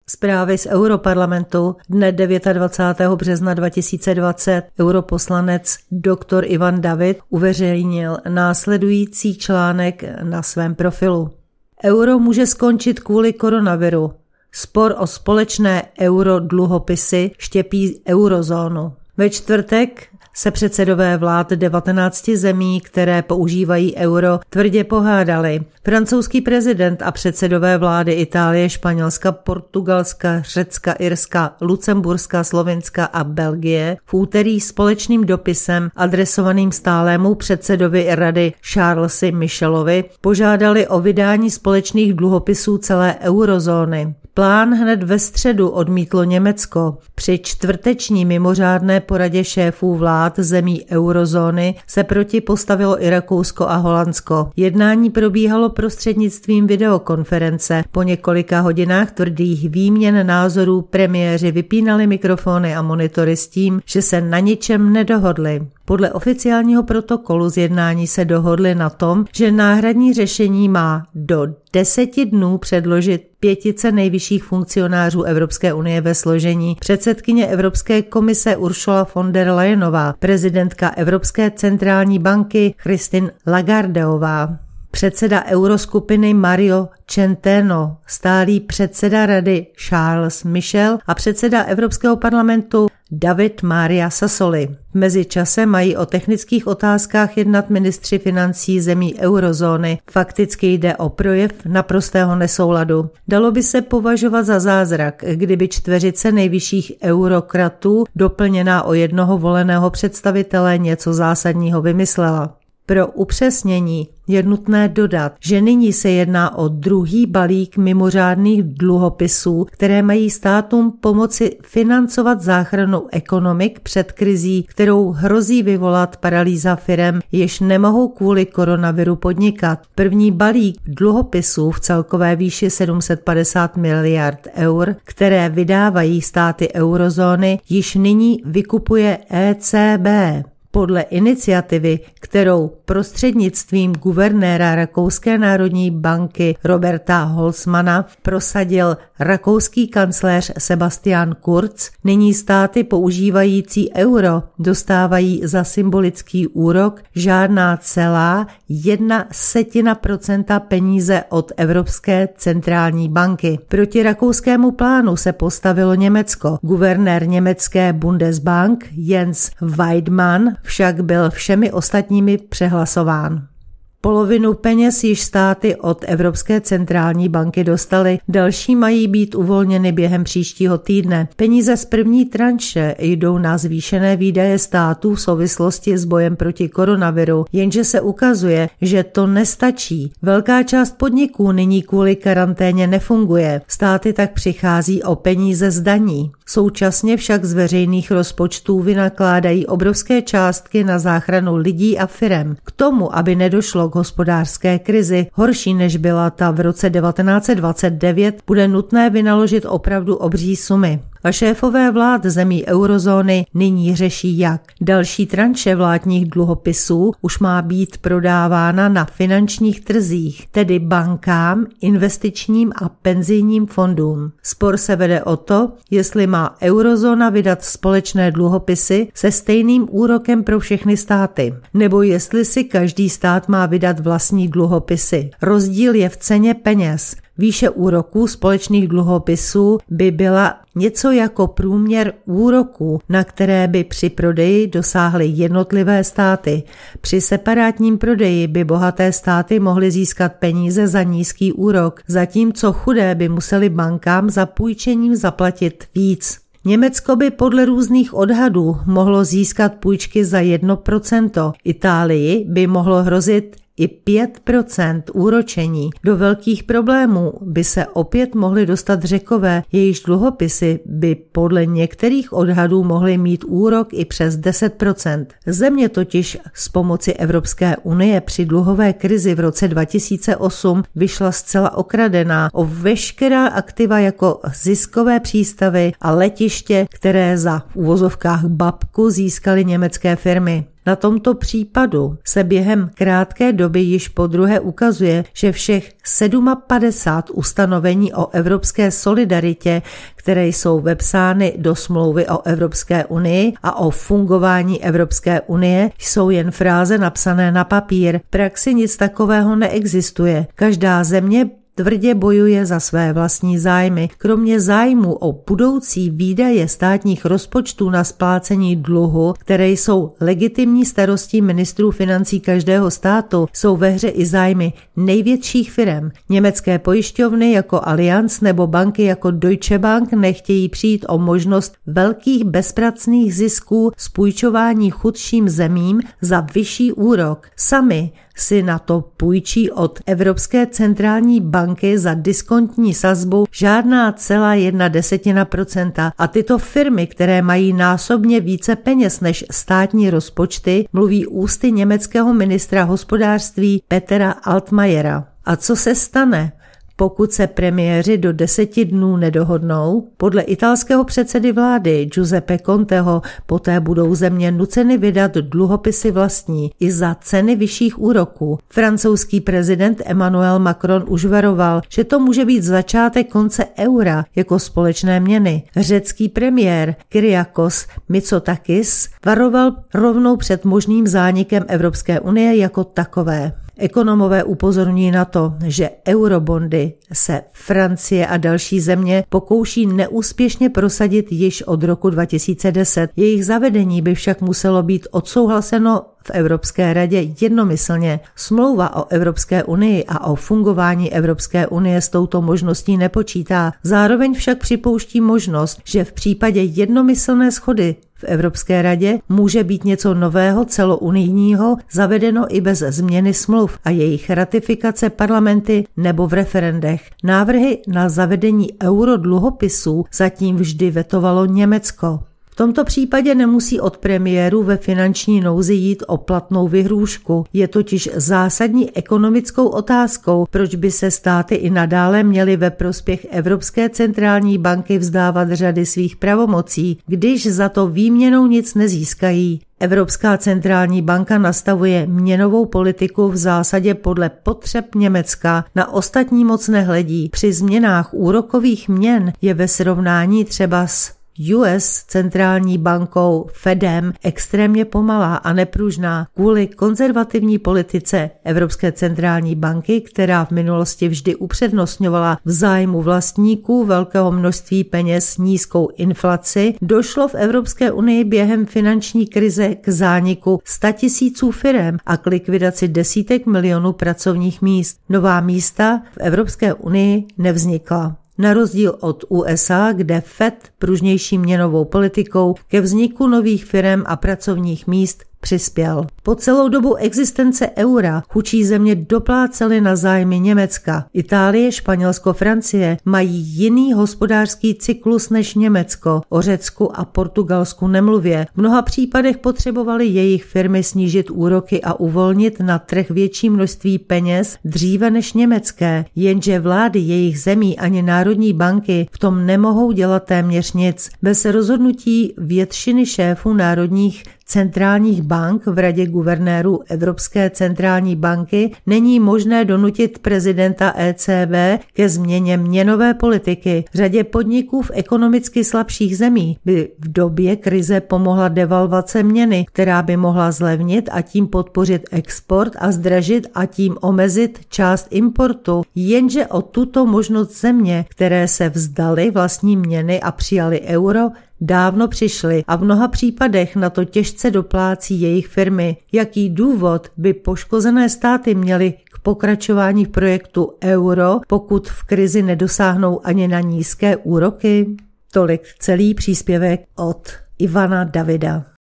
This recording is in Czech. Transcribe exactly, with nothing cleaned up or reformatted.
Zprávy z Europarlamentu dne dvacátého devátého března dva tisíce dvacet europoslanec doktor Ivan David uveřejnil následující článek na svém profilu. Euro může skončit kvůli koronaviru. Spor o společné eurodluhopisy štěpí eurozónu. Ve čtvrtek se předsedové vlád devatenácti zemí, které používají euro, tvrdě pohádali. Francouzský prezident a předsedové vlády Itálie, Španělska, Portugalska, Řecka, Irska, Lucemburska, Slovinska a Belgie v úterý společným dopisem adresovaným stálému předsedovi rady Charlesi Michelovi požádali o vydání společných dluhopisů celé eurozóny. Plán hned ve středu odmítlo Německo. Při čtvrteční mimořádné poradě šéfů vlád zemí eurozóny se proti postavilo i Rakousko a Holandsko. Jednání probíhalo prostřednictvím videokonference. Po několika hodinách tvrdých výměn názorů premiéři vypínali mikrofony a monitory s tím, že se na ničem nedohodli. Podle oficiálního protokolu z jednání se dohodli na tom, že náhradní řešení má do deseti dnů předložit pětice nejvyšších funkcionářů Evropské unie ve složení předsedkyně Evropské komise Ursula von der Leyenová, prezidentka Evropské centrální banky Christine Lagardeová, předseda euroskupiny Mario Centeno, stálý předseda rady Charles Michel a předseda Evropského parlamentu David Maria Sassoli. V mezičase mají o technických otázkách jednat ministři financí zemí eurozóny. Fakticky jde o projev naprostého nesouladu. Dalo by se považovat za zázrak, kdyby čtveřice nejvyšších eurokratů doplněná o jednoho voleného představitele něco zásadního vymyslela. Pro upřesnění je nutné dodat, že nyní se jedná o druhý balík mimořádných dluhopisů, které mají státům pomoci financovat záchranu ekonomik před krizí, kterou hrozí vyvolat paralýza firem, jež nemohou kvůli koronaviru podnikat. První balík dluhopisů v celkové výši sedm set padesát miliard eur, které vydávají státy eurozóny, již nyní vykupuje E C B. Podle iniciativy, kterou prostřednictvím guvernéra Rakouské národní banky Roberta Holzmana prosadil rakouský kancléř Sebastian Kurz, nyní státy používající euro dostávají za symbolický úrok žádná celá jedna setina procenta peníze od Evropské centrální banky. Proti rakouskému plánu se postavilo Německo. Guvernér německé Bundesbank Jens Weidmann však byl všemi ostatními přehlasován. Polovinu peněz již státy od Evropské centrální banky dostaly, další mají být uvolněny během příštího týdne. Peníze z první tranše jdou na zvýšené výdaje států v souvislosti s bojem proti koronaviru, jenže se ukazuje, že to nestačí. Velká část podniků nyní kvůli karanténě nefunguje. Státy tak přichází o peníze z daní. Současně však z veřejných rozpočtů vynakládají obrovské částky na záchranu lidí a firem. K tomu, aby nedošlo k hospodářské krizi, horší než byla ta v roce devatenáct set dvacet devět, bude nutné vynaložit opravdu obří sumy. A šéfové vlád zemí eurozóny nyní řeší jak. Další tranše vládních dluhopisů už má být prodávána na finančních trzích, tedy bankám, investičním a penzijním fondům. Spor se vede o to, jestli má eurozóna vydat společné dluhopisy se stejným úrokem pro všechny státy, nebo jestli si každý stát má vydat vlastní dluhopisy. Rozdíl je v ceně peněz. Výše úroků společných dluhopisů by byla něco jako průměr úroků, na které by při prodeji dosáhly jednotlivé státy. Při separátním prodeji by bohaté státy mohly získat peníze za nízký úrok, zatímco chudé by museli bankám za půjčením zaplatit víc. Německo by podle různých odhadů mohlo získat půjčky za jedno procento. Itálii by mohlo hrozit i pět procent úročení. Do velkých problémů by se opět mohly dostat Řekové, jejichž dluhopisy by podle některých odhadů mohly mít úrok i přes deset procent. Země totiž s pomoci Evropské unie při dluhové krizi v roce dva tisíce osm vyšla zcela okradená o veškerá aktiva jako ziskové přístavy a letiště, které za v uvozovkách babku získaly německé firmy. Na tomto případu se během krátké doby již podruhé ukazuje, že všech padesát sedm ustanovení o evropské solidaritě, které jsou vepsány do smlouvy o Evropské unii a o fungování Evropské unie, jsou jen fráze napsané na papír. V praxi nic takového neexistuje. Každá země tvrdě bojuje za své vlastní zájmy. Kromě zájmu o budoucí výdaje státních rozpočtů na splácení dluhu, které jsou legitimní starostí ministrů financí každého státu, jsou ve hře i zájmy největších firem. Německé pojišťovny jako Allianz nebo banky jako Deutsche Bank nechtějí přijít o možnost velkých bezpracných zisků z půjčování chudším zemím za vyšší úrok. Sami si na to půjčí od Evropské centrální banky za diskontní sazbu žádná celá jedna desetina procenta a tyto firmy, které mají násobně více peněz než státní rozpočty, mluví ústy německého ministra hospodářství Petera Altmajera. A co se stane, pokud se premiéři do deseti dnů nedohodnou? Podle italského předsedy vlády Giuseppe Conteho poté budou země nuceny vydat dluhopisy vlastní i za ceny vyšších úroků. Francouzský prezident Emmanuel Macron už varoval, že to může být začátek konce eura jako společné měny. Řecký premiér Kyriakos Mitsotakis varoval rovnou před možným zánikem Evropské unie jako takové. Ekonomové upozorňují na to, že eurobondy se Francie a další země pokouší neúspěšně prosadit již od roku dva tisíce deset. Jejich zavedení by však muselo být odsouhlaseno v Evropské radě jednomyslně. Smlouva o Evropské unii a o fungování Evropské unie s touto možností nepočítá. Zároveň však připouští možnost, že v případě jednomyslné shody v Evropské radě může být něco nového celounijního zavedeno i bez změny smluv a jejich ratifikace parlamenty nebo v referendech. Návrhy na zavedení eurodluhopisů zatím vždy vetovalo Německo. V tomto případě nemusí od premiérů ve finanční nouzi jít o platnou vyhrůžku. Je totiž zásadní ekonomickou otázkou, proč by se státy i nadále měly ve prospěch Evropské centrální banky vzdávat řady svých pravomocí, když za to výměnou nic nezískají. Evropská centrální banka nastavuje měnovou politiku v zásadě podle potřeb Německa, na ostatní moc nehledí. Při změnách úrokových měn je ve srovnání třeba s U S centrální bankou Fedem extrémně pomalá a nepružná kvůli konzervativní politice Evropské centrální banky, která v minulosti vždy upřednostňovala v zájmu vlastníků velkého množství peněz nízkou inflaci. Došlo v Evropské unii během finanční krize k zániku statisíců firem a k likvidaci desítek milionů pracovních míst. Nová místa v Evropské unii nevznikla. Na rozdíl od U S A, kde Fed pružnější měnovou politikou ke vzniku nových firem a pracovních míst přispěl. Po celou dobu existence eura chudší země doplácely na zájmy Německa. Itálie, Španělsko, Francie mají jiný hospodářský cyklus než Německo. O Řecku a Portugalsku nemluvě. V mnoha případech potřebovaly jejich firmy snížit úroky a uvolnit na trh větší množství peněz dříve než německé, jenže vlády jejich zemí ani národní banky v tom nemohou dělat téměř nic. Bez rozhodnutí většiny šéfů národních centrálních bank v Radě guvernérů Evropské centrální banky není možné donutit prezidenta E C B ke změně měnové politiky. Řadě podniků v ekonomicky slabších zemí by v době krize pomohla devalvace měny, která by mohla zlevnit a tím podpořit export a zdražit a tím omezit část importu. Jenže o tuto možnost země, které se vzdaly vlastní měny a přijali euro, dávno přišli a v mnoha případech na to těžce doplácí jejich firmy. Jaký důvod by poškozené státy měly k pokračování v projektu euro, pokud v krizi nedosáhnou ani na nízké úroky? Tolik celý příspěvek od Ivana Davida.